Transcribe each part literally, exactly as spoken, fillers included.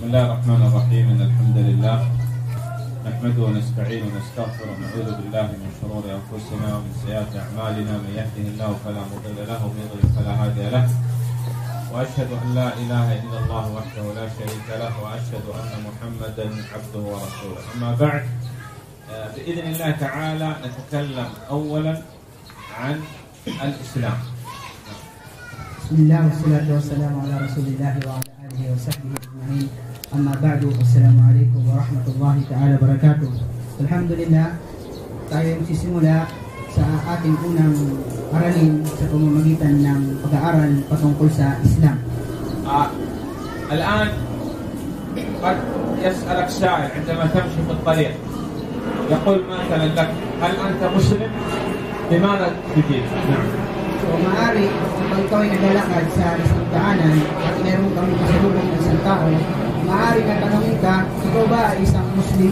الله الرحمن الرحيم. إن الحمد لله نحمده ونستعين ونستغفر ونعوذ بالله من شرور أنفسنا ومن سيئات أعمالنا. من يهده الله فلا مضل له ومن يضلل فلا هادي له. وأشهد أن لا إله إلا الله وحده لا شريك له وأشهد أن محمدا عبده ورسوله. أما بعد، بإذن الله تعالى نتكلم أولا عن الإسلام. بسم الله والصلاة والسلام على رسول الله وعلى آله وصحبه أجمعين. أما بعد، السلام عليكم ورحمة الله تعالى وبركاته. Alhamdulillah, tayo magsisimula sa ating unang aralin sa pamamagitan ng pag-aaral patungkol sa Islam. آه. الآن قد يسألك سائل عندما تمشي في الطريق، يقول مثلا لك: هل أنت مسلم؟ بماذا تجيب؟ نعم. So, maaari, kapag ikaw ay naglalakad sa isang daanan at meron kang kasalubong ng isang tao, maaari na tanongin ka, ikaw ba ay isang Muslim?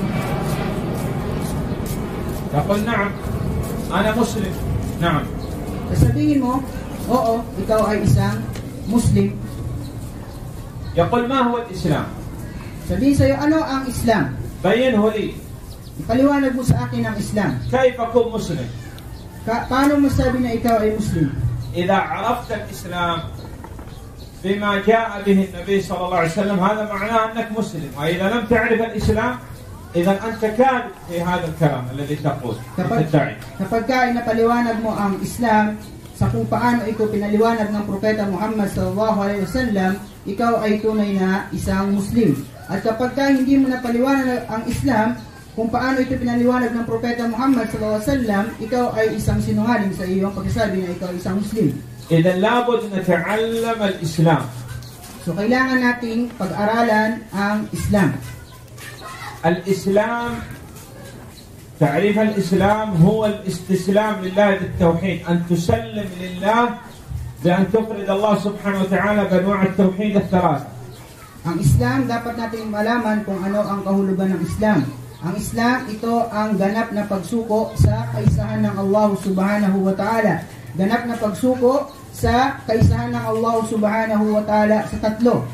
يقول: نعم أنا مسلم. نعم. Sasabihin mo, oo, ikaw ay isang Muslim. يقول: ما هو الإسلام؟ Sabihin sa'yo, ano ang Islam? بينه لي. Ipaliwanag mo sa akin ang Islam. كيف أكون مسلم؟ Ka paano mo sabi na ikaw ay Muslim? إذا عرفت الإسلام بما جاء به النبي صلى الله عليه وسلم هذا معناه أنك مسلم. وإذا لم تعرف الإسلام إذا أنت كاذب في هذا الكلام الذي تقول تدعي. Kapag ka ay napaliwanag mo ang Islam sa kung paano ito pinaliwanag ng Propeta Muhammad sallallahu alaihi wasallam, ikaw ay tunay na isang Muslim. At kapag ka hindi mo napaliwanag ang Islam kung paano ito pinaliwanag ng Propeta Muhammad sallallahu alaihi wasallam, ikaw ay isang sinungaling sa iyong pagsasabi na ikaw ay isang Muslim. إذا لابد نتعلم الإسلام. So kailangan nating pag-aralan ang Islam. الإسلام، تعريف الإسلام هو الاستسلام لله بالتوحيد، أن تسلم لله بأن تفرد الله سبحانه وتعالى بأنواع التوحيد الثلاثة. Ang Islam, dapat nating malaman kung ano ang kahulugan ng Islam. Ang Islam, ito ang ganap na pagsuko sa kaisahan ng Allah subhanahu wa ta'ala. Ganap na pagsuko sa kaisahan ng Allah subhanahu wa ta'ala sa tatlo.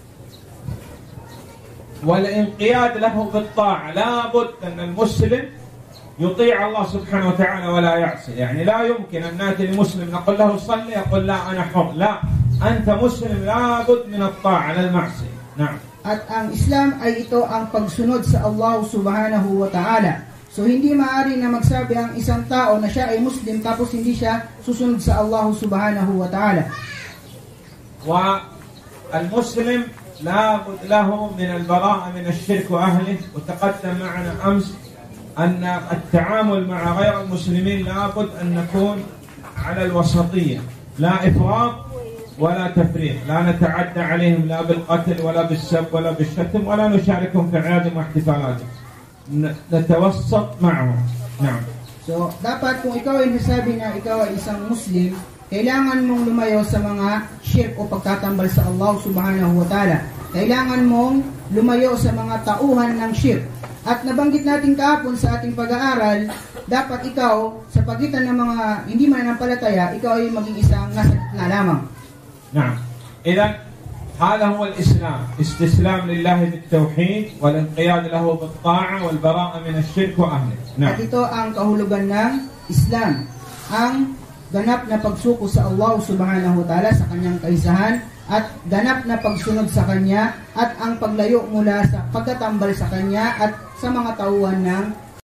والانقياد له بالطاعة. لا بد أن المسلم يطيع الله سبحانه وتعالى ولا يعصي. يعني لا يمكن أن نأتي لمسلم نقول له صلي يقول لا أنا حر. لا، أنت مسلم لا بد من الطاعة لا المعصية. نعم. At ang Islam ay ito ang pagsunod sa Allah subhanahu wa ta'ala. So hindi maaari na magsabi ang isang tao na siya ay Muslim tapos hindi siya susunod sa Allah subhanahu wa ta'ala. والمسلم لا بد له من البراءة من الشرك وأهله. وتقدم معنا أمس أن التعامل مع غير المسلمين لا بد أن نكون على الوسطية، لا إفراط ولا تفريط. لا نتعدى عليهم لا بالقتل ولا بالسب ولا بالشتم ولا نشاركهم في أعيادهم واحتفالاتهم. نتوسط معهم. نعم. So, dapat kung ikaw ay nasabi na ikaw ay isang Muslim, kailangan mong lumayo sa mga shirk o pagtatambal sa Allah subhanahu wa ta'ala. Kailangan mong lumayo sa mga tauhan ng shirk. At nabanggit natin kahapon sa ating pag-aaral, dapat ikaw, sa pagitan ng mga hindi mananampalataya, ikaw ay maging isang nasa gitna lamang. نعم. إذا هذا هو الإسلام، استسلام لله بالتوحيد والانقياد له بالطاعة والبراءة من الشرك وأهله. نعم. At ito ang kahulugan ng Islam, ang ganap na pagsuko sa Allah subhanahu wa ta'ala sa kanyang kaisahan at ganap na pagsunod sa kanya at ang paglayo mula sa pagtatambal sa kanya at sa mga tauhan ng